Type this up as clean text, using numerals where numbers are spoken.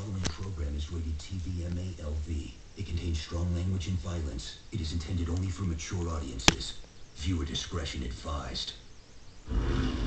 following program is rated TVMA-LV. It contains strong language and violence. It is intended only for mature audiences. Viewer discretion advised.